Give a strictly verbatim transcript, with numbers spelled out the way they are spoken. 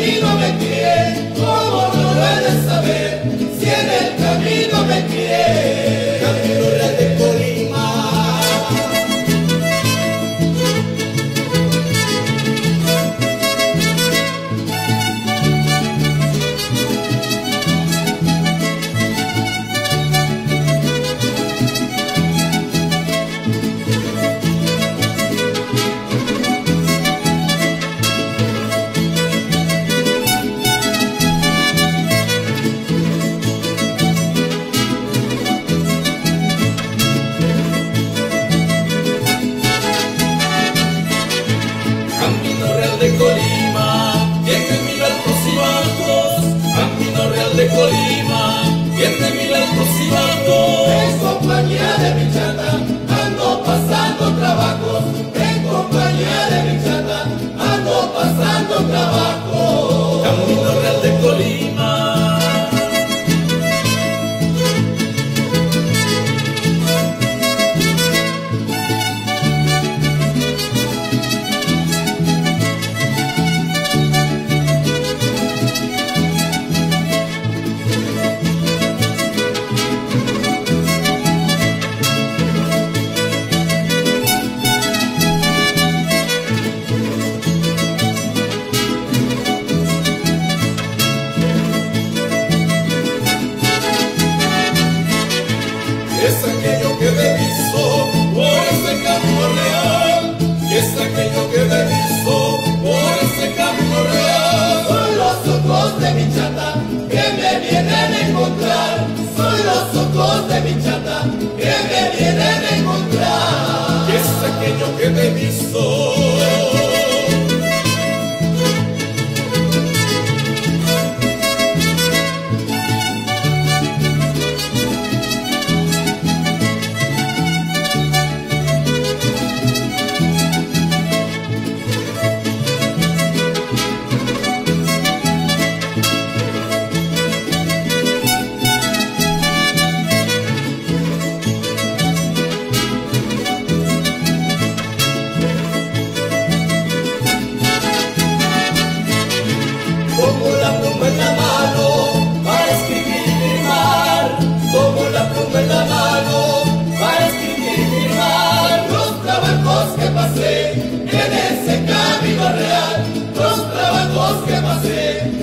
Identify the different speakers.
Speaker 1: camino me crié, ¿cómo no lo he de saber? Si en el camino me crié. Camino Real de Colima. Camino Real de Colima, tiene mil altos y bajos. Camino Real de Colima, tiene mil altos y bajos. En compañía de mi chata, ando pasando trabajos. En compañía de mi chata, ando pasando trabajos. Camino Real de Colima. Es aquello que deviso por ese camino real, y es aquello que deviso por ese camino real. Son los ojos de mi chata que me vienen a encontrar, son los ojos de mi chata que me vienen a encontrar. Y es aquello que deviso. Tomo la pluma en la mano para escribir y firmar. Tomo la pluma en la mano para escribir y firmar. Los trabajos que pasé en ese camino real, los trabajos que pasé